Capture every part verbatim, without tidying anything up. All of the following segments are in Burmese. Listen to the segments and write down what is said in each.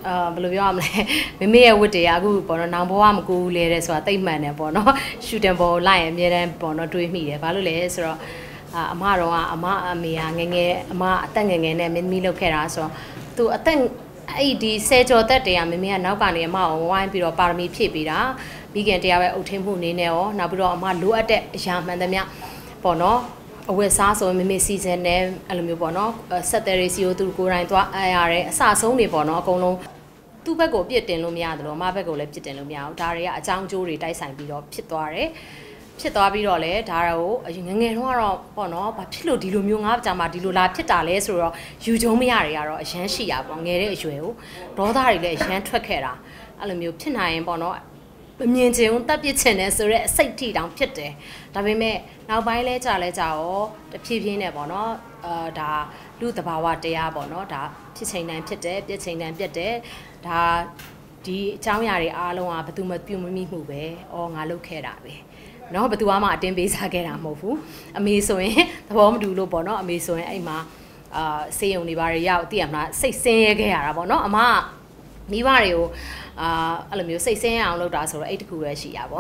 အာဘယ်လိုပြောရမလဲမမေရဲ့ဝတ်တရားအခုပေါ့နော်နောင်ဘဝမကူလေတဲ့ဆိုတာတိတ်မှန်တယ်ပေါ့နော်ရှူတင်ပေါ်လိုက်ရင်အများတန်းပေါ့နော်တွေးမိတယ်ဘာလို့လဲဆိုတော့အာအမတော်ကအမအမေကငငယ်အမအသက်ငငယ်နဲ့မင်းသမီးလုပ်ခဲ့တာဆိုတော့သူအသက်အဲ့ဒီဆယ်ကျော်သက်တည်းကမမေကနောက်ကနေအမကိုဝိုင်းပြီးတော့ပါရမီဖြည့်ပေးတာမိခင်တရားပဲအုပ်ထိန်မှုအနေနဲ့ရောနောက်ပြီးတော့အမလိုအပ်တဲ့အရာမှန်သမျှပေါ့နော်အဝတ်စားဆိုရင်မမေစီစဉ်နဲ့အဲ့လိုမျိုးပေါ့နော်ဆက်တယ်ရီစီကိုသူကိုယ်တိုင်သွားအားရတယ်အစဆုံးတွေပေါ့နော်အကုန်လုံးသူ့ဘက်ကိုပြစ်တင်လို့မရတယ်လို့အမဘက်ကိုလည်းပြစ်တင်လို့မရဘူးဒါတွေကအကြောင်းကျိုးတွေတိုက်ဆိုင်ပြီးတော့ဖြစ်သွားတယ်ဖြစ်သွားပြီးတော့လေဒါကိုငငယ်တော့ကတော့ပေါ့နော်ဘာဖြစ်လို့ဒီလိုမျိုးငါးကြာမှဒီလိုလာဖြစ်တာလဲဆိုတော့ယူကျုံမရတွေကတော့အရန်ရှိရပေါ့ငယ်တဲ့အရွယ်ကိုဒေါသတွေလည်းအရန်ထွက်ခဲ့တာအဲ့လိုမျိုးဖြစ်နိုင်ရင်ပေါ့နော်မမြင်ချင်ဘူးတပ်ပစ်ချင်တယ်ဆိုတော့အစိတ်ထိတောင်ဖြစ်တယ်ဒါပေမဲ့နောက်ပိုင်းလဲကြာလဲကြာရောတဖြည်းဖြည်းနဲ့ပေါ့နော်အာဒါလူသဘာဝတရားပေါ့နော်ဒါဖြစ်ချိန်တိုင်းဖြစ်တယ်ပြည့်ချိန်တိုင်းပြတ်တယ်ဒါဒီအကြောင်းအရာတွေအားလုံးကဘယ်သူမှပြုံမမိမှုပဲအော်ငါလုပ်ခဲ့တာပဲနော်ဘယ်သူမှအတင်းပေးစားခဲ့တာမဟုတ်ဘူးအမေဆိုရင်သဘောမတူလို့ပေါ့နော်အမေဆိုရင်အဲ့မှာအာစေယုံတွေပါရရောက်သိရမလားစိတ်ဆင်းရဲခဲ့ရတာပေါ့နော်အမမိဘတွေကိုအာအဲ့လိုမျိုးစိတ်ဆင်းရအောင်လုပ်တာဆိုတော့အဲ့တခုပဲရှိရပါဘော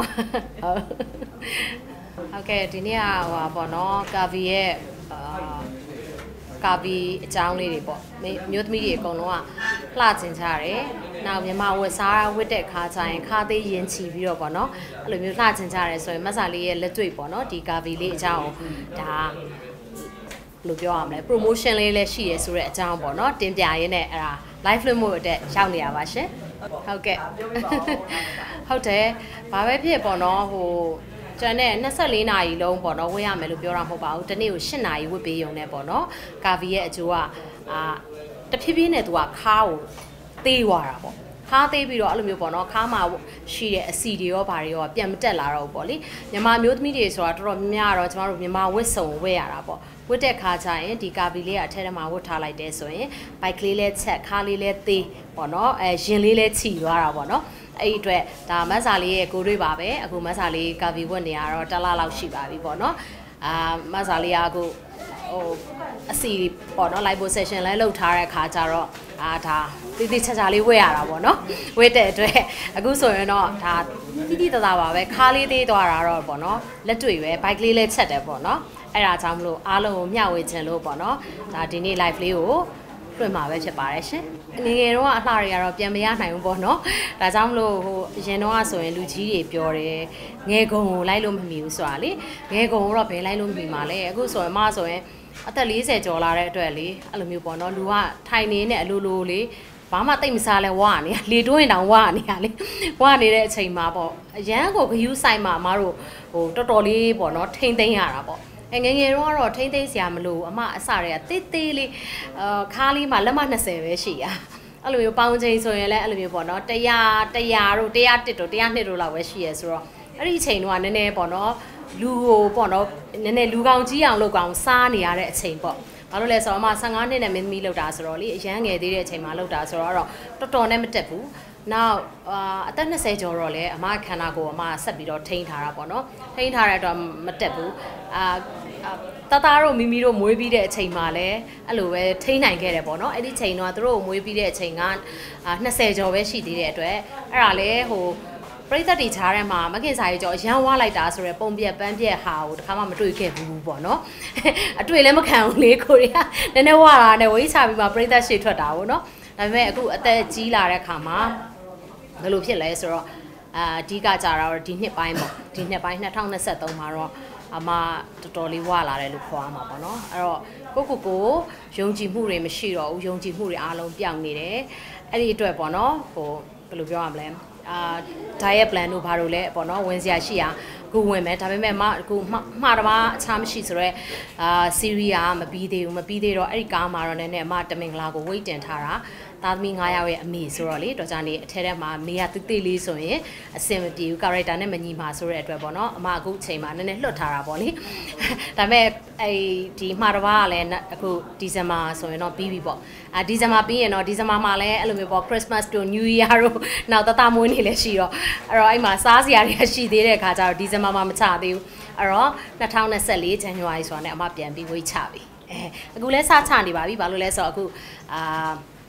ဟုတ်ကဲ့ဒီနေ့ကဟိုပါပေါ့နော်ကာဗီရဲ့အာကာဗီအကြောင်းလေးတွေပေါ့မျိုးသမီးတွေအကုန်လုံးကလှကျင်ကြတယ်နောက်မြန်မာဝတ်စားဝတ်တဲ့ခါကျရင်ခါသေးရင်ချီပြီးတော့ပေါ့နော်အဲ့လိုမျိုးလှကျင်ကြတယ်ဆိုရင်မဆာလေးရဲ့လက်တွေ့ပေါ့နော်ဒီကာဗီလေးအကြောင်းဒါလို့ပြောရမလဲ promotion လေးလည်းရှိရဆိုတဲ့အကြောင်းပေါ့နော်တင်ပြရင်းနဲ့အဲ့ဒါ live film မို့အတွက်ရောက်နေရပါရှင်ဟုတ်ကဲ့ဟုတ်တယ်ဘာပဲဖြစ်ပေါ့နော်ဟိုကျန်တဲ့နှစ်ဆယ့်လေးနာရီလုံးပေါ့နော်ဝတ်ရမယ်လို့ပြောတာမဟုတ်ပါဘူးတနေ့ကို၈နာရီဝတ်ပေးရုံနဲ့ပေါ့နော်ကာဗီရဲ့အကျိုးကအာတဖြည်းဖြည်းနဲ့သူကခါးကိုသေးသွားတာပေါ့ခါးသေးပြီးတော့အဲ့လိုမျိုးပေါ့နော်ခါးမှာရှိတဲ့အစီတွေရောဘာတွေရောပြန်မတက်လာတော့ဘူးပေါ့လေမြန်မာမျိုးသမီးတွေဆိုတာတော်တော်များများတော့ကျမတို့မြန်မာဝတ်စုံဝတ်ရတာပေါ့ဝတ်တဲ့ခါကျရင်ဒီကာဗီလေးကအထက်ထဲမှာဝတ်ထားလိုက်တဲ့ဆိုရင်ဘိုက်ကလေးလဲချက်ခါးလေးလဲသေးပေါ့နော်အဲရင်လေးလဲခြိသွားတာပေါ့နော်အဲ့ဒီအတွက်ဒါမတ်စာလေးရဲ့ကိုတွေးပါပဲအခုမတ်စာလေးကာဗီဝတ်နေရတော့တစ်လလောက်ရှိပါပြီပေါ့နော်အာမတ်စာလေးကအခုဟိုအစီပေါ့နော် live session လဲလုပ်ထားတဲ့ခါကျတော့အာဒါတိတိကျကျလေးဝတ်ရတာပေါ့နော်ဝတ်တဲ့အတွက်အခုဆိုရင်တော့ဒါတိတိတသားပါပဲခါးလေးသေးသွားတာတော့ပေါ့နော်လက်တွေ့ပဲဘိုက်ကလေးလဲချက်တယ်ပေါ့နော်အဲ့ဒါကြောင့်မလို့အားလုံးကိုမျှဝေခြင်းလို့ပေါ့နော်ဒါဒီနေ့ live လေးကိုဖွင့်မှာပဲဖြစ်ပါတယ်ရှင်ငငယ်တော့အလှတွေကတော့ပြန်မရနိုင်ဘူးပေါ့နော်ဒါကြောင့်မလို့ဟိုအရင်တော့ဆိုရင်လူကြီးတွေပြောတယ်ငယ်ကုံကိုလိုက်လို့မမီဘူးဆိုတာလေငယ်ကုံတော့ဘယ်လိုက်လို့မမီမှာလဲအခုဆိုရင်မဆိုရင်အသက်၄၀ကျော်လာတဲ့အတွက်လေအဲ့လိုမျိုးပေါ့နော်လူကထိုင်နေနဲ့အလိုလိုလေဘာမှတိတ်မစားလဲဝါနေလေတွင်းတောင်ဝါနေရလေဝါနေတဲ့အချိန်မှာပေါ့အရန်ကိုဂယူးဆိုင်မှာအမတို့ဟိုတော်တော်လေးပေါ့နော်ထိမ့်သိမ်းရတာပေါ့ငငယ်ငယ်တော့တော့ထိမ့်သိမ်းစရာမလိုအမအစတွေကတိတ်သေးလေးအာခါးလေးမှာလက်မ၂၀ပဲရှိရအဲ့လိုမျိုးပေါင်းချိန်ဆိုရင်လည်းအဲ့လိုမျိုးပေါ့နော်၁၀၀ ၁၀၀တို့၁၀၁တို့၁၀၂တို့လောက်ပဲရှိရဆိုတော့အဲ့ဒီအချိန်တော့နည်းနည်းပေါ့နော်လူကိုပေါ့နော်နည်းနည်းလူကောင်ကြီးအောင်လုပ်ကောင်စားနေရတဲ့အချိန်ပေါ့ဘာလို့လဲဆိုတော့အမ၁၅နှစ်နဲ့မင်းသမီးလောက်တာဆိုတော့လေအရန်ငယ်သေးတဲ့အချိန်မှာလောက်တာဆိုတော့တော်တော်နဲ့မတက်ဘူးနောက်အာအသက်၂၀ကျော်တော့လေအမခန္ဓာကိုယ်အမဆက်ပြီးတော့ထိန်းထားတာပေါ့နော်ထိန်းထားတဲ့အတွက်မတက်ဘူးအာတသားတို့မိမိတို့မွေးပြီးတဲ့အချိန်မှာလည်းအဲ့လိုပဲထိန်းနိုင်ခဲ့တယ်ပေါ့နော်အဲ့ဒီချိန်တော့သူတို့မွေးပြီးတဲ့အချိန်က၂၀ကျော်ပဲရှိသေးတဲ့အတွက်အဲ့ဒါလေဟိုပရိသတ်တွေချားထဲမှာမခင်စာရေးကြောရမ်းဝါလိုက်တာဆိုရယ်ပုံပြက်ပန်းပြက်ဟာကိုတခါမှမတွေ့ခဲ့ဘူးပေါ့နော်အတွေ့လည်းမခံဘူးလေကိုရီးယားနည်းနည်းဝါတာနဲ့ဝိချပြီးမှပရိသတ်ရှေ့ထွက်တာပေါ့နော်ဒါပေမဲ့အခုအသက်ကြီးလာတဲ့ခါမှာဘယ်လိုဖြစ်လဲဆိုတော့အာအဓိကကြတော့ဒီနှစ်ပိုင်းပေါ့ဒီနှစ်ပိုင်း၂၀၂၃မှာတော့အမတော်တော်လေးဝါလာတယ်လို့ခေါ်ရမှာပေါ့နော်အဲ့တော့ကိုကိုကိုယုံကြည်မှုတွေမရှိတော့ဘူးယုံကြည်မှုတွေအားလုံးပြောင်းနေတယ်အဲ့ဒီအတွက်ပေါ့နော်ဟိုဘယ်လိုပြောရမလဲအာ diet plan တို့ဘာလို့လဲပေါ့နော်ဝင်စရာရှိရအခုဝင်မယ်ဒါပေမဲ့မအခုမှားတမှားအခြားမရှိဆိုတော့အာ series ကမပြီးသေးဘူးမပြီးသေးတော့အဲ့ဒီကားမှာတော့နည်းနည်းအမတမင်္ဂလာကိုဝိတ်တင်ထားတာသားသမီး၅ယောက်ရဲ့အမေဆိုတော့လေတော့ကြနေအထဲထဲမှာမေကတိတိလေးဆိုရင်အဆင်မပြေဘူး character နဲ့မညီမှာဆိုတဲ့အတွက်ပေါ့နော်အမအခုချိန်မှာနည်းနည်းလွတ်ထားတာပေါ့လေဒါပေမဲ့အဲ့ဒီမှာတပါးကလည်းအခုဒီဇင်ဘာဆိုရင်တော့ပြီးပြီပေါ့အာဒီဇင်ဘာပြီးရင်တော့ဒီဇင်ဘာမှာလည်းအဲ့လိုမျိုးပေါ့ Christmas တို့ New Year တို့နောက်တသားမွေးနေလည်းရှိတော့အဲ့တော့အဲ့မှာစားစရာတွေရှိသေးတဲ့အခါကျတော့ဒီဇင်ဘာမှာမချသေးဘူးအဲ့တော့၂၀၂၄ January ဆိုတာနဲ့အမပြန်ပြီးဝေးချပြီအဲအခုလဲစချနေပါပြီဘာလို့လဲဆိုတော့အခုအာ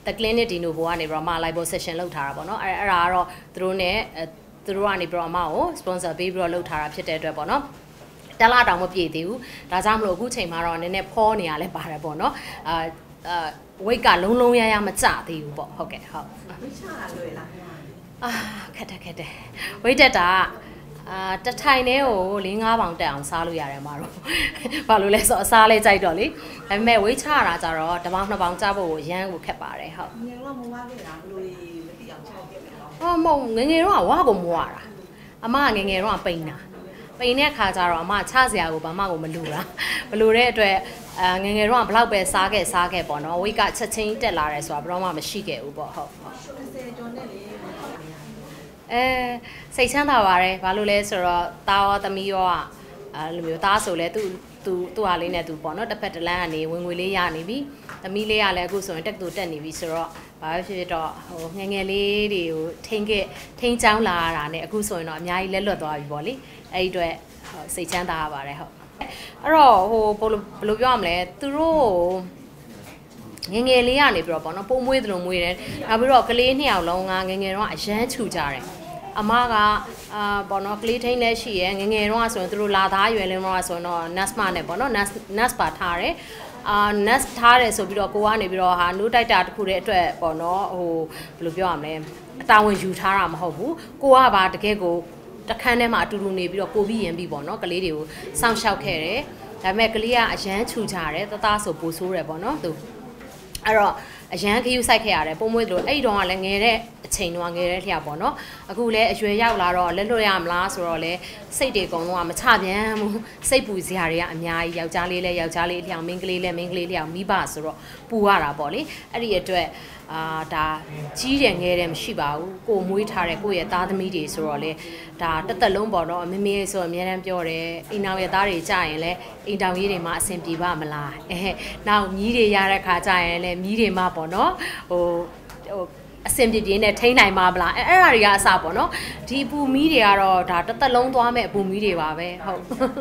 the clinic ဒီနိုဘောကနေပြီးတော့မှ live session လုပ်ထားတာပေါ့နော်အဲ့အဲ့ဒါကတော့သူတို့ ਨੇ သူတို့ကနေပြီးတော့အမကို sponsor ပေးပြီးတော့လုပ်ထားတာဖြစ်တဲ့အတွက်ပေါ့နော်တလားတောင်မပြည့်သေးဘူးဒါကြောင့်မလို့အခုချိန်မှာတော့နည်းနည်းဖောနေရလဲပါတယ်ပေါ့နော်အာအာ weight ကလုံးလုံးရရမကျသေးဘူးပေါ့ဟုတ်ကဲ့ဟုတ်ဝိတ်ချတာလွယ်လားအာခက်တယ်ခက်တယ် weight တက်တာအာတထိုင်ထဲကို၄၅ပေါင်တက်အောင်စားလို့ရတယ်မှာတော့ဘာလို့လဲဆိုအစားလေးကြိုက်တော့လေဒါပေမဲ့ weight ချတာကြတော့တစ်ပေါင်နှစ်ပေါင်ကျဖို့ရမ်းကိုခက်ပါတယ်ဟုတ်ငယ်တော့မဝါခဲ့တာဘလို့မသိအောင်ချခဲ့တယ်ဟောမဟုတ်ငယ်ငယ်တော့ဝါကိုမဝါတာအမငယ်ငယ်တော့ပိန်တာပိန်တဲ့ခါကျတော့အမချစရာကိုဘာမှကိုမလိုတာမလိုတဲ့အတွက်အာငယ်ငယ်တော့ဘလောက်ပဲစားခဲ့စားခဲ့ပေါ့နော် weight ကချက်ချင်းတက်လာတယ်ဆိုတာဘယ်တော့မှမရှိခဲ့ဘူးပေါ့ဟုတ်ဟုတ်ဆယ်ကျော်နဲ့လေအဲစိတ်ချမ်းသာပါတယ်ဘာလို့လဲဆိုတော့သားရောသမီးရောအဲလိုမျိုးသားဆိုလဲသူ့သူသူ့ဟာလေးနဲ့သူပေါ့နော်တစ်ဖက်တစ်လမ်းကနေဝင်ငွေလေးရနေပြီသမီးလေးကလည်းအခုဆိုရင်တက်တူတက်နေပြီဆိုတော့ဘာဖြစ်ဖြစ်တော့ဟိုငယ်ငယ်လေးတွေကိုထိန်းခဲ့ထိန်းချောင်းလာရတာနဲ့အခုဆိုရင်တော့အများကြီးလက်လွတ်သွားပြီပေါ့လေအဲ့ဒီအတွက်စိတ်ချမ်းသာရပါတယ်ဟုတ်အဲ့တော့ဟိုဘယ်လိုဘယ်လိုပြောရမလဲသူတို့ငငယ်လေးကနေပြီးတော့ပေါ့နော်ပုံမွေးသလိုမွေးတယ်နောက်ပြီးတော့ကလေးနှစ်ယောက်လုံးကငငယ်တော့အရန်ချူကြတယ်အမကအာပေါ့နော်ကလေးထိန်းလည်းရှိရယ်ငငယ်တော့ဆိုရင်သူတို့လာသားရွယ်လင်းတော့ဆိုရင်တော့ nurse မနဲ့ပေါ့နော် nurse nurse ပါထားတယ်အာ nurse ထားတယ်ဆိုပြီးတော့ကိုကနေပြီးတော့ဟာနိုးတိုက်တာတခုတည်းအတွက်ပေါ့နော်ဟိုဘယ်လိုပြောရမလဲအတာဝန်ယူထားတာမဟုတ်ဘူးကိုကပါတကယ်ကိုတခန်းထဲမှာအတူတူနေပြီးတော့ကိုပြီးရင်ပြီးပေါ့နော်ကလေးတွေကိုစောင့်ရှောက်ခဲ့တယ်ဒါပေမဲ့ကလေးကအရန်ချူကြတယ်တသားဆိုပိုဆိုးတယ်ပေါ့နော်သူအဲ့တော့အရန်ခယူးဆိုင်ခဲ့ရတယ်ပုံမွေးတို့အဲ့ဒီတော့ကလည်းငယ်တဲ့အချိန်တော့ငယ်တဲ့လျှောက်ပေါ့နော်အခုလည်းအရွယ်ရောက်လာတော့လက်လွတ်ရမလားဆိုတော့လေစိတ်တွေအကုန်လုံးကမချပြန်ဘူးစိတ်ပူစရာတွေကအများကြီးယောက်ျားလေးလည်းယောက်ျားလေးလျှောက်မိန်းကလေးလည်းမိန်းကလေးလျှောက်မိဘဆိုတော့ပူရတာပေါ့လေအဲ့ဒီအတွက်အာဒါကြီးတယ်ငယ်တယ်မရှိပါဘူးကိုမွေးထားတဲ့ကိုရဲ့သားသမီးတွေဆိုတော့လေဒါတစ်သက်လုံးပေါ့နော်အမေမေဆိုအများတန်းပြောတယ်အိမ်တော်ရဲ့သားတွေကြာရင်လည်းအိမ်တော်ကြီးတွေမှာအဆင်ပြေပါမလားအဲနောက်မြီးတွေရတဲ့ခါကြာရင်လည်းမြီးတွေမှာပေါ့နော်ဟိုဟိုအဆင်ပြေပြေနဲ့ထိန်းနိုင်မှာမလားအဲအဲ့ဒါတွေကအစပေါ့နော်ဒီပူမီးတွေကတော့ဒါတစ်သက်လုံးသွားမဲ့အပူမီးတွေပါပဲဟုတ်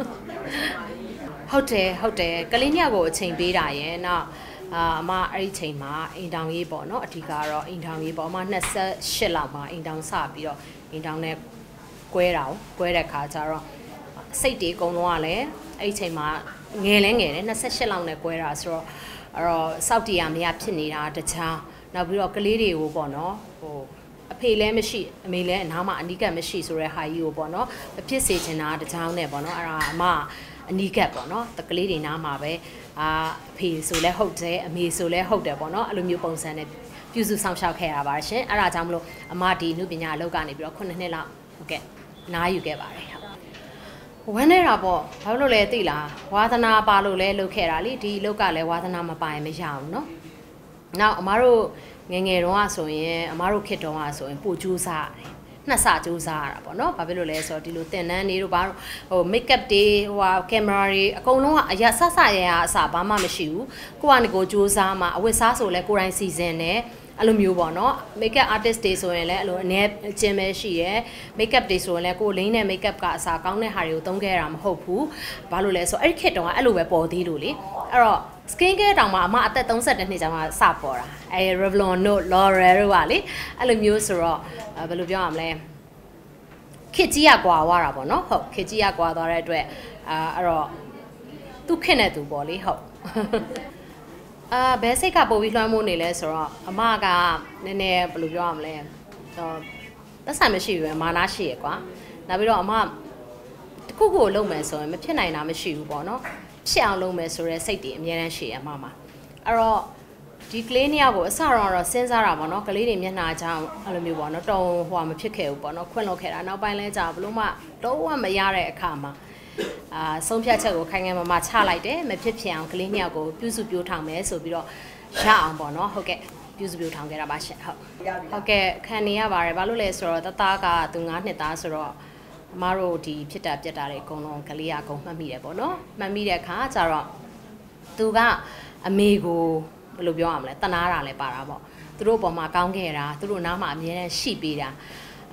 ဟုတ်တယ်ဟုတ်တယ်ကလေးညောက်ကိုအချိန်ပေးတာရဲ့နောက်အာအမအဲ့ဒီချိန်မှာအိမ်တောင်ရေးပေါ့နော်အဓိကတော့အိမ်တောင်ရေးပေါ့အမ၂၈လောက်မှာအိမ်တောင်စပြီးတော့အိမ်တောင်နဲ့ကွဲတာကိုကွဲတဲ့ခါကျတော့စိတ်တွေအကုန်လုံးကလည်းအဲ့ဒီချိန်မှာငယ်လဲငယ်တယ်၂၈လောက်နဲ့ကွဲတာဆိုတော့အဲ့တော့စောက်တီရမရဖြစ်နေတာတခြားနောက်ပြီးတော့ကလေးတွေကိုပေါ့နော်ဟိုအဖေလည်းမရှိအမေလည်းအနားမှာအနီးကပ်မရှိဆိုတဲ့ဟာကြီးကိုပေါ့နော်မဖြစ်စေချင်တာတခြားနဲ့ပေါ့နော်အဲ့ဒါအမအနီးကပ်ပေါ့နော်တကလေးတွေနားမှာပဲအာအဖေဆိုလဲဟုတ်တယ်အမေဆိုလဲဟုတ်တယ်ပေါ့နော်အဲ့လိုမျိုးပုံစံနဲ့ပြုစုဆောင်ရှောက်ခဲ့ရပါရှင်အဲ့ဒါကြောင့်မလို့အမဒီနုပညာအလုပ်ကနေပြီးတော့ခုနှစ်နှစ်လောက်ဟုတ်ကဲ့နားယူခဲ့ပါတယ်ဟုတ်ဝမ်းနေတာပေါ့ဘာလို့လဲသိလားဝါသနာပါလို့လဲလုပ်ခဲ့တာလीဒီအလုပ်ကလည်းဝါသနာမပါရင်မရအောင်နော်နောက်အမတို့ငငယ်တုန်းကဆိုရင်အမတို့ခေတ်တုန်းကဆိုရင်ပို့ကြိုးစားရတယ်နှစ်ဆကြိုးစားရတာပေါ့နော်ဘာဖြစ်လို့လဲဆိုတော့ဒီလိုတင်တန်းနေတို့ဘာလို့ဟို make up တွေဟိုဟာကင်မရာတွေအကုန်လုံးကအရဆဆရရအစဘာမှမရှိဘူးကိုကနေကိုကြိုးစားမှအဝတ်စားဆိုလဲကိုယ်တိုင်စီစဉ်တယ်အဲ့လိုမျိုးပေါ့နော် make up artist တွေဆိုရင်လည်းအဲ့လိုအနေအကျဉ်းပဲရှိရယ် make up တွေဆိုရင်လည်းကိုယ်လိမ့်တဲ့ make up ကအစားကောင်းတဲ့ဟာတွေကိုသုံးခဲ့ရတာမဟုတ်ဘူးဘာလို့လဲဆိုတော့အဲ့ဒီခေတ်တုန်းကအဲ့လိုပဲပေါ်သေးလို့လေအဲ့တော့ skin care တောင်မှအမအသက်၃၁နှစ်ကျောင်းကစပေါ်တာအဲ Revlon တို့ L'Oreal တို့ပါလေအဲ့လိုမျိုးဆိုတော့ဘယ်လိုပြောရမလဲခေတ်ကြီးကကွာသွားတာပေါ့နော်ဟုတ်ခေတ်ကြီးကကွာသွားတဲ့အတွက်အာအဲ့တော့သူ့ခေတ်နဲ့သူပေါ့လေဟုတ်အာဘယ်စိတ်ကပို့ပြီးလွှမ်းမိုးနေလဲဆိုတော့အမကနည်းနည်းဘယ်လိုပြောရမလဲဟောသက်ဆိုင်မရှိဘူးမာနာရှိရကွာနောက်ပြီးတော့အမတခုခုလုပ်မယ်ဆိုရင်မဖြစ်နိုင်တာမရှိဘူးပေါ့နော်ဖြစ်အောင်လုပ်မယ်ဆိုရဲစိတ်တွေအများတန်းရှိရအမမှာအဲ့တော့ဒီကလေးနှစ်ယောက်ကိုအစတော့တော့စဉ်းစားတာပေါ့နော်ကလေးတွေမျက်နှာကြောင်အဲ့လိုမျိုးပေါ့နော်တုံဟိုမဖြစ်ခဲ့ဘူးပေါ့နော်ခွင့်လွှတ်ခဲ့တာနောက်ပိုင်းလဲကြာဘလို့မှတော့ဝမရတဲ့အခါမှာအာဆုံးဖြတ်ချက်ကိုခိုင်ခိုင်မာမာချလိုက်တယ်မဖြစ်ဖြစ်အောင်ကလေးနှစ်ယောက်ကိုပြုစုပြိုးထောင်မယ်ဆိုပြီးတော့ရအောင်ပေါ့နော်ဟုတ်ကဲ့ပြုစုပြိုးထောင်ခဲ့တာပါရှင်ဟုတ်ဟုတ်ကဲ့ခံနေရပါတယ်ဘာလို့လဲဆိုတော့တသားကသူငါးနှစ်သားဆိုတော့အမတို့ဒီဖြစ်တာပြက်တာတွေအကုန်လုံးကလေးအကုန်မှတ်မိတယ်ပေါ့နော်မှတ်မိတဲ့အခါကျတော့သူကအမေကိုဘယ်လိုပြောရမလဲတနာတာလည်းပါတာပေါ့သူတို့ပေါ်မှာကောင်းခဲ့တာသူတို့နားမှာအမြဲတမ်းရှိပေးတာအ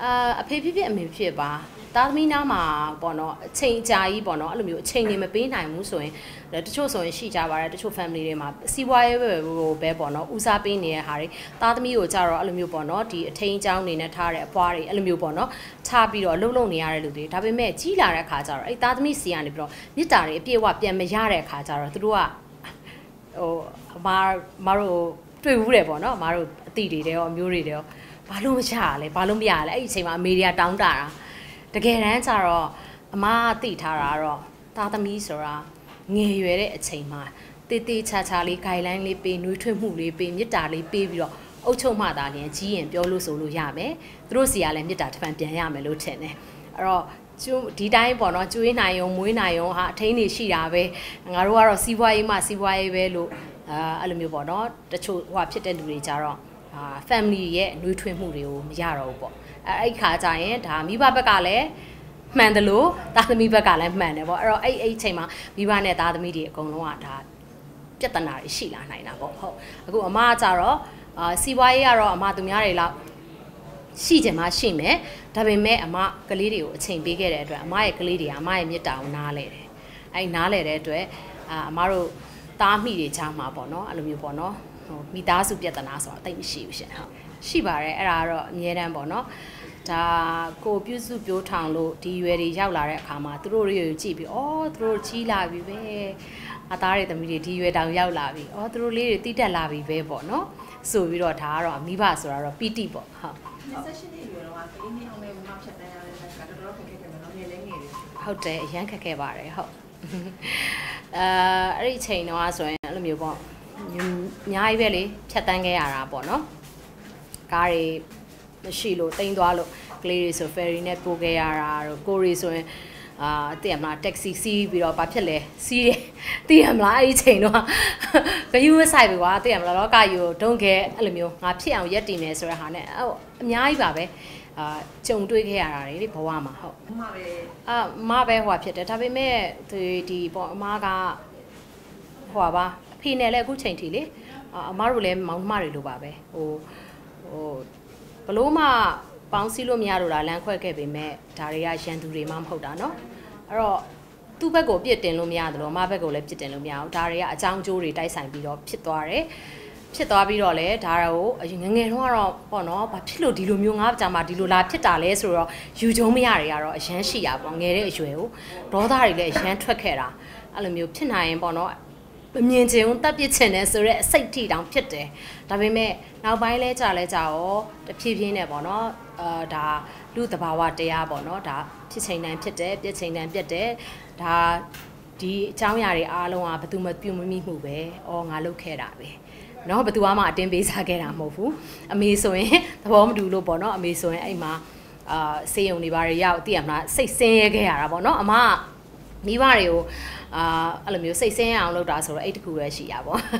အာအဖေဖြစ်ဖြစ်အမေဖြစ်ပါသားသမီးနားမှာပေါ့နော်အချိန်အကြာကြီးပေါ့နော်အဲ့လိုမျိုးအချိန်တွေမပေးနိုင်ဘူးဆိုရင်တချို့ဆိုရင်ရှိကြပါတယ်တချို့ family တွေမှာစီးပွားရေးပဲပဲပေါ့နော်ဦးစားပေးနေတဲ့ဟာတွေသားသမီးကိုကြတော့အဲ့လိုမျိုးပေါ့နော်ဒီအထိန်အကြောင်းနေနဲ့ထားတဲ့အဖွားတွေအဲ့လိုမျိုးပေါ့နော်ထားပြီးတော့လှုပ်လှုပ်နေရတဲ့လူတွေဒါပေမဲ့ကြီးလာတဲ့ခါကျတော့အဲ့သားသမီးစီကနေပြီးတော့မြစ်တာတွေအပြည့်အဝပြန်မရတဲ့ခါကျတော့သူတို့ကဟိုအမားမတို့တွေ့ဘူးတယ်ပေါ့နော်အမားတို့အတိတွေတဲ့ရောအမျိုးတွေတဲ့ရောဘာလို့မချရလဲဘာလို့မရလဲအဲ့ဒီအချိန်မှာအမေတွေကတောင်းတတာတကယ်တမ်းကျတော့အမားသိထားတာတော့သားသမီးဆိုတာငယ်ရွယ်တဲ့အချိန်မှာတေးသေးချာချာလေး guideline လေးပေးနှွေးထွေးမှုလေးပေးမြစ်တာလေးပေးပြီးတော့အုပ်ချုပ်မှသာလျှင်ကြီးရင်ပြောလို့ဆိုလို့ရမယ်သူတို့စီကလည်းမြစ်တာတစ်ဖန်ပြန်ရမယ်လို့ထင်တယ်အဲ့တော့ကျိုးဒီတိုင်းပေါ့နော်ကျွေးနိုင်ရုံမွေးနိုင်ရုံဟာအထင်းနေရှိတာပဲငါတို့ကတော့စီးပွားရေးမှစီးပွားရေးပဲလို့အာအဲ့လိုမျိုးပေါ့နော်တချို့ဟိုဖြစ်တဲ့လူတွေကြတော့အာ family ရဲ့နှွေးထွေးမှုတွေကိုမရတော့ဘူးပေါ့အဲအဲ့ခါကျရင်ဒါမိဘဘက်ကလည်းမှန်တယ်လို့သားသမီးဘက်ကလည်းမှန်တယ်ပေါ့အဲ့တော့အဲ့အဲ့ချိန်မှာမိဘနဲ့သားသမီးတွေအကုန်လုံးကဒါပြဿနာတွေရှိလာနိုင်တာပေါ့ဟုတ်အခုအမကကြတော့အာစီးပွားရေးကတော့အမသူများတွေလောက်ရှိကြမှာရှိမယ်ဒါပေမဲ့အမကလေးတွေကိုအချိန်ပေးခဲ့တဲ့အတွက်အမရဲ့ကလေးတွေကအမရဲ့မြတ်တာကိုနားလဲတယ်အဲ့နားလဲတဲ့အတွက်အာအမတို့သားမိတွေချားမှာပေါ့နော်အဲ့လိုမျိုးပေါ့နော်ဟိုမိသားစုပြဿနာဆိုတာတိတ်မရှိဘူးရှင်ဟုတ်ရှိပါတယ်အဲ့ဒါကတော့အမြဲတမ်းပေါ့နော်ဒါကိုပြုစုပြိုးထောင်လို့ဒီရွယ်တွေရောက်လာတဲ့အခါမှာသူတို့တွေကိုကြည့်ပြီးအော်သူတို့ကြီးလာပြီပဲအသားတွေသမီးတွေဒီရွယ်တောင်ရောက်လာပြီအော်သူတို့လေးတွေတိတက်လာပြီပဲပေါ့နော်ဆိုပြီးတော့ဒါကတော့မိဘဆိုတာတော့ပီတိပေါ့ဟုတ်ဆက်ရှင်နေရွယ်တော့ကလေးနေအောင်လည်းမဖြတ်တန်းရတဲ့ကတော်တော်ခက်ခဲတယ်နော်ငယ်လေးငယ်လေးဟုတ်တယ်အရန်ခက်ခဲပါတယ်ဟုတ်အဲအဲ့ဒီချိန်တော့ဆိုရင်အဲ့လိုမျိုးပေါ့အများကြီးပဲလေဖြတ်တန်းခဲ့ရတာပေါ့နော်ကားတွေမရှိလို့တိမ်သွားလို့ကလေးတွေဆို ferry နဲ့ပို့ခဲ့ရတာတို့ကိုရီဆိုရင်အာတည်ရမလား taxi စီးပြီးတော့ဘာဖြစ်လဲစီးတယ်တည်ရမလားအဲ့ဒီချိန်တော့ဘယ်ယူမဆိုင်ပြီကွာတည်ရမလားလောကကြီးကိုဒုံခဲအဲ့လိုမျိုးငါဖြစ်အောင်ရက်တည်မယ်ဆိုတဲ့ဟာနဲ့အဲ့အများကြီးပါပဲအာကြုံတွေ့ခဲ့ရတာလေဘဝမှာဟုတ်အမပဲအာမပဲဟိုဖြစ်တယ်ဒါပေမဲ့ဒီဒီပေါ့အမကဟိုပါအဖေနဲ့လည်းအခုချိန်ထိလေအမတို့လည်းမောင်နှမတွေလိုပါပဲဟိုဟိုဘလို့မှပေါင်းစည်းလို့မရတော့တာလမ်းခွဲခဲ့ပေမဲ့ဒါတွေကရန်သူတွေမှမဟုတ်တာเนาะအဲ့တော့သူ့ဘက်ကိုပြစ်တင်လို့မရတယ်လို့အမဘက်ကိုလည်းပြစ်တင်လို့မရဘူးဒါတွေကအကြောင်းကျိုးတွေတိုက်ဆိုင်ပြီးတော့ဖြစ်သွားတယ်ဖြစ်သွားပြီးတော့လေဒါကိုငငယ်တော့ကတော့ပေါ့နော်ဘာဖြစ်လို့ဒီလိုမျိုးငါးကြာမှဒီလိုလာဖြစ်တာလဲဆိုတော့ယူကျုံမရတွေကတော့အရန်ရှိရပေါ့ငယ်တဲ့အရွယ်ကိုဒေါသတွေလည်းအရန်ထွက်ခဲ့တာအဲ့လိုမျိုးဖြစ်နိုင်ရင်ပေါ့နော်မမြင်ချင်ဘူးတက်ပစ်ချင်တယ်ဆိုတော့အစိတ်ထိတောင်ဖြစ်တယ်ဒါပေမဲ့နောက်ပိုင်းလဲကြာလဲကြာရောတဖြည်းဖြည်းနဲ့ပေါ့နော်အာဒါလူသဘာဝတရားပေါ့နော်ဒါဖြစ်ချိန်တိုင်းဖြစ်တယ်ပြက်ချိန်တိုင်းပြက်တယ်ဒါဒီအကြောင်းအရာတွေအားလုံးကဘယ်သူမှပြုံမမိမှုပဲအော်ငါလုပ်ခဲ့တာပဲเนาะဘယ်သူမှအတင်းပေးစားခဲ့တာမဟုတ်ဘူးအမေဆိုရင်သဘောမတူလို့ပေါ့နော်အမေဆိုရင်အဲ့မှာအာစေယုံနေပါရရောက်သိရမလားစိတ်ဆင်းရဲခဲ့ရတာပေါ့နော်အမမိဘတွေကိုအာအဲ့လိုမျိုးစိတ်ဆင်းရအောင်လုပ်တာဆိုတော့အဲ့တခုပဲရှိရပါဘော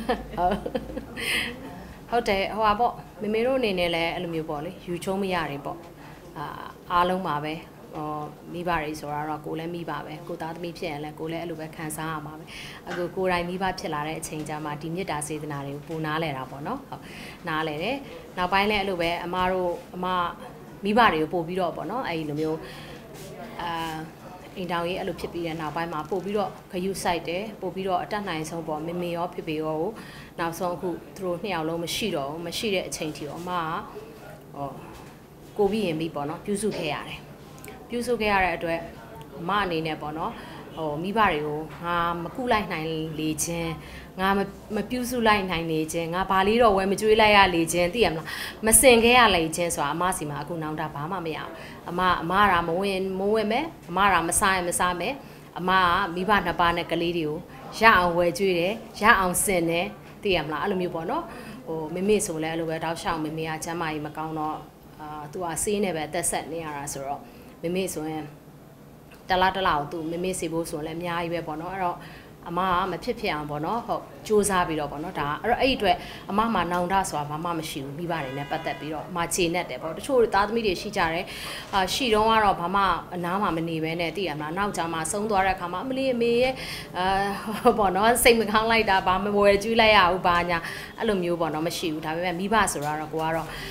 ဟုတ်တယ်ဟိုပါပေါ့မေမေတို့အနေနဲ့လည်းအဲ့လိုမျိုးပေါ့လေယူချုံးမရတယ်ပေါ့အာအားလုံးပါပဲဟောမိဘတွေဆိုတော့ကိုလည်းမိဘပဲကိုသားသမီးဖြစ်ရင်လည်းကိုလည်းအဲ့လိုပဲခံစားရမှာပဲအခုကိုယ်တိုင်မိဘဖြစ်လာတဲ့အချိန်ကျမှဒီမေတ္တာစေတနာတွေကိုပူနားလဲတာပေါ့နော်ဟုတ်နားလဲတယ်နောက်ပိုင်းလည်းအဲ့လိုပဲအမတို့အမမိဘတွေကိုပို့ပြီးတော့ပေါ့နော်အဲ့လိုမျိုးအာအိမ်တောင်ကြီးအဲ့လိုဖြစ်ပြီးတဲ့နောက်ပိုင်းမှာပို့ပြီးတော့ခယူဆိုင်တယ်ပို့ပြီးတော့အတက်နိုင်ဆုံးပေါ့မေမေရောဖေဖေရောကိုနောက်ဆုံးအခုသူတို့နှစ်ယောက်လုံးမရှိတော့ဘူးမရှိတဲ့အချိန်ထိတော့အမကဟောကိုပြီးရင်ပြီးပေါ့နော်ပြုစုခဲ့ရတယ်ပြုစုခဲ့ရတဲ့အတွက်အမအနေနဲ့ပေါ့နော်ဟိုမိဘတွေကိုငါမကုလိုက်နိုင်လေခြင်းငါမပြုစုလိုက်နိုင်လေခြင်းငါဘာလေးတော့ဝယ်မကြွေးလိုက်ရလေခြင်းသိရမလားမစင်ခဲ့ရလေခြင်းဆိုတာအမစီမှာအခုနောင်တာဘာမှမရအောင်အမအမရာမဝင်မဝင်မဲ့အမရာမစားရင်မစားမဲ့အမကမိဘနှစ်ပါးနဲ့ကလေးတွေကိုရအောင်ဝယ်ကြွေးတယ်ရအောင်စင်တယ်သိရမလားအဲ့လိုမျိုးပေါ့နော်ဟိုမိမိဆိုလဲအဲ့လိုပဲတောက်ရှောက်မိမိကကျမ်းမာကြီးမကောင်းတော့အာသူကဆေးနဲ့ပဲတက်ဆက်နေရတာဆိုတော့မိမိဆိုရင်တလားတလားကိုသူမိမိစီဖို့ဆိုရင်လည်းအများကြီးပဲပေါ့နော်အဲ့တော့အမကမဖြစ်ဖြစ်အောင်ပေါ့နော်ဟုတ်စူးစမ်းပြီးတော့ပေါ့နော်ဒါအဲ့တော့အဲ့ဒီအတွက်အမမှာနောင်တဆိုတာဘာမှမရှိဘူးမိဘတွေနဲ့ပတ်သက်ပြီးတော့အမခြေနဲ့တယ်ပေါ့တချို့သားသမီးတွေရှိကြတယ်အာရှိတော့ကတော့ဘာမှအနားမှာမနေဘဲနဲ့သိရမလားနောက်ကြမှာဆုံးသွားတဲ့အခါမှာအမလေးအမေရဲ့အာပေါ့နော်စိတ်မကောင်းလိုက်တာဘာမဝယ်ကျွေးလိုက်ရဘူးဘာညာအဲ့လိုမျိုးပေါ့နော်မရှိဘူးဒါပေမဲ့မိဘဆိုတော့ကိုကတော့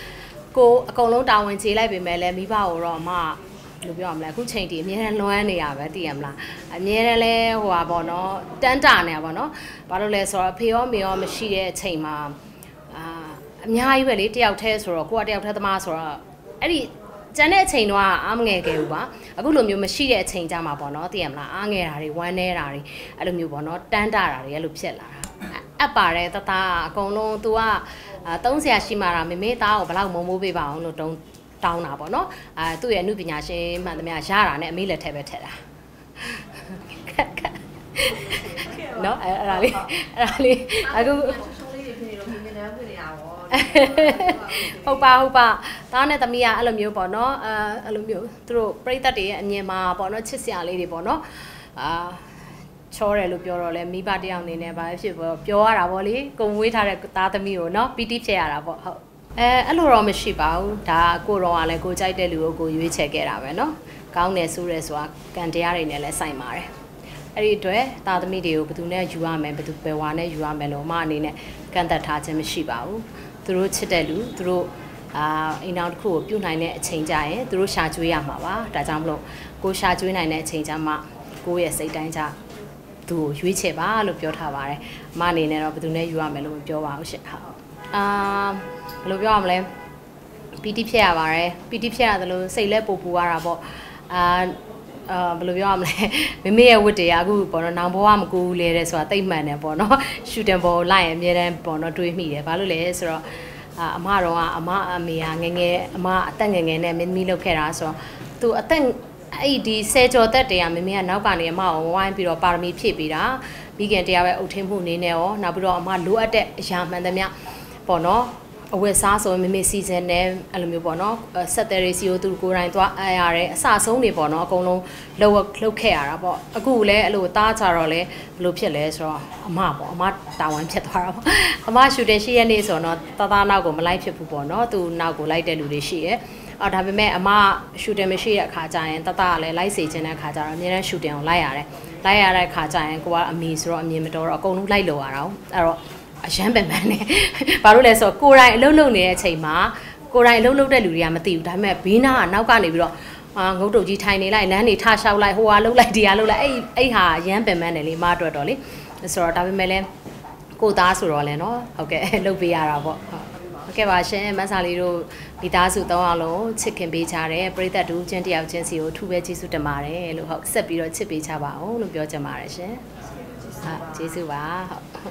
ကိုအကုန်လုံးတာဝန်ကျေလိုက်ပေမဲ့လည်းမိဘကိုတော့အမလို့ပြောရမလဲအခုချိန်တည်းအများနဲ့လွမ်းနေရပဲသိရမလားအများနဲ့လဲဟိုပါပေါ့နော်တန်းတာနေရပါတော့ဘာလို့လဲဆိုတော့အဖေရောမေရောမရှိတဲ့အချိန်မှာအာအများကြီးပဲလေတယောက်တည်းဆိုတော့ကိုကတယောက်တည်းသမားဆိုတော့အဲ့ဒီကျန်တဲ့အချိန်တော့အားမငယ်ခဲ့ဘူးပါအခုလိုမျိုးမရှိတဲ့အချိန်ကြမှာပေါ့နော်သိရမလားအားငယ်တာတွေဝမ်းနေတာတွေအဲ့လိုမျိုးပေါ့နော်တန်းတာတာတွေအဲ့လိုဖြစ်လာတာအပ်ပါတယ်တသားအကုန်လုံး तू ကသုံးဆရာရှိမှတာမေမေသားကိုဘယ်လောက်မုံမိုးပေးပါအောင်လို့တုံးတောင်းတာပေါ့နော်အဲသူ့ရဲ့အမှုပညာရှင်မှန်သမျှရတာနဲ့အမေလက်ထက်ပဲထက်တာနော်အဲ့ဒါလေးအဲ့ဒါလေးအခုဟုတ်ပါဟုတ်ပါသားနဲ့သမီးကအဲ့လိုမျိုးပေါ့နော်အဲအဲ့လိုမျိုးသူတို့ပြိသက်တွေရဲ့အမြင်မှာပေါ့နော်ချစ်စရာလေးတွေပေါ့နော်အာချောတယ်လို့ပြောတော့လဲမိဘတယောက်အနေနဲ့ဗာဖြစ်ပေါ့ပြောရတာပေါ့လေကိုမွေးထားတဲ့သားသမီးကိုနော်ပီတိဖြစ်ရတာပေါ့ဟုတ်အဲအဲ့လိုတော့မရှိပါဘူးဒါကိုတော့ကလည်းကိုကြိုက်တဲ့လူကိုကိုရွေးချယ်ခဲ့တာပဲနော်ကောင်းတယ်ဆိုရဲဆိုတာကံတရားတွေနဲ့လည်းဆိုင်ပါတယ်အဲ့ဒီအတွက်သားသမီးတွေကိုဘယ်သူနဲ့ယူရမယ်ဘယ်သူပဲဝါနဲ့ယူရမယ်လို့အမအနေနဲ့ကန့်သက်ထားခြင်းမရှိပါဘူးသူတို့ချစ်တဲ့လူသူတို့အာအိမ်တော်တစ်ခုကိုပြုတ်နိုင်တဲ့အချိန်ကြရင်သူတို့ရှာကျွေးရမှာပါဒါကြောင့်မလို့ကိုရှာကျွေးနိုင်တဲ့အချိန်ကြမှာကိုရဲ့စိတ်တိုင်းကြသူ့ကိုရွေးချယ်ပါလို့ပြောထားပါတယ်အမအနေနဲ့တော့ဘယ်သူနဲ့ယူရမယ်လို့မပြောပါဘူးရှင့်ဟုတ်အာဘယ်လိုပြောရမလဲပီတိဖြစ်ရပါတယ်ပီတိဖြစ်ရတယ်လို့စိတ်လဲပူပူရတာပေါ့အာအာဘယ်လိုပြောရမလဲမမေရဲ့ဝတ်တွေကအခုပေါ့နော်နောင်ဘဝမကူဘူးလေတဲ့ဆိုတာတိတ်မှန်တယ်ပေါ့နော်ရှူတင်ပေါ်လိုက်ရင်အမြဲတမ်းပေါ့နော်တွေးမိတယ်ဘာလို့လဲဆိုတော့အာအမတော်ကအမအမေကငငယ်အမအသက်ငငယ်နဲ့မင်းမီးလုပ်ခဲ့တာဆိုတော့သူအသက်အဲ့ဒီဆယ်ကျော်သက်တည်းကမမေကနောက်ကနေအမကိုဝိုင်းပြီးတော့ပါရမီဖြည့်ပေးတာမိခင်တရားပဲအုပ်ထင်းမှုအနေနဲ့ရောနောက်ပြီးတော့အမလိုအပ်တဲ့အရာမှန်သမျှပေါ့နော်အဝတ်စားဆိုရင်မမေစီစဉ်နဲ့အဲ့လိုမျိုးပေါ့နော်ဆက်တယ်ရီစီကိုသူကိုယ်တိုင်သွားအားရတယ်အစဆုံးတွေပေါ့နော်အကုန်လုံးလှုပ်လှုပ်ခဲ့ရတာပေါ့အခုလည်းအဲ့လိုသားကြတော့လဲဘယ်လိုဖြစ်လဲဆိုတော့အမပေါ့အမတာဝန်ဖြစ်သွားတာပေါ့အမရှူတယ်ရှိရနေဆိုတော့တသားနောက်ကိုမလိုက်ဖြစ်ဘူးပေါ့နော်သူနောက်ကိုလိုက်တဲ့လူတွေရှိရဲအော်ဒါပေမဲ့အမရှူတယ်မရှိတဲ့အခါကျရင်တသားကလည်းလိုက်စေခြင်းတဲ့အခါကျတော့အများနဲ့ရှူတယ်အောင်လိုက်ရတယ်လိုက်ရတဲ့အခါကျရင်ကိုကအမေဆိုတော့အမြင်မတော်တော့အကုန်လုံးလိုက်လို့ရတာအဲ့တော့အရန်ပင်ပန်းနေဘာလို့လဲဆိုတော့ကိုယ်တိုင်အလုပ်လုပ်နေတဲ့အချိန်မှာကိုယ်တိုင်အလုပ်လုပ်တဲ့လူတွေကမသိဘူးဒါပေမဲ့ဘေးနားကနောက်ကနေပြီးတော့အာငုတ်တုတ်ကြီးထိုင်နေလိုက်လမ်းနေထရှောက်လိုက်ဟိုဟာလှုပ်လိုက်ဒီဟာလှုပ်လိုက်အဲ့အဲ့ဟာရမ်းပင်ပန်းတယ်လေမအတွက်တော့လေဆိုတော့ဒါပေမဲ့လည်းကိုသားဆိုတော့လဲနော်ဟုတ်ကဲ့လှုပ်ပေးရတာပေါ့ဟုတ်ကဲ့ပါရှင်မဆာလီတို့မိသားစုသုံးအောင်လုံးချစ်ခင်ပေးကြတယ်ပရိသတ်တူချင်းတယောက်ချင်းစီကိုအထူးပဲကျေးဇူးတင်ပါတယ်လို့ဟုတ်ဆက်ပြီးတော့ချစ်ပေးကြပါအောင်လို့ပြောချင်ပါတယ်ရှင်ဟုတ်ကျေးဇူးပါဟုတ်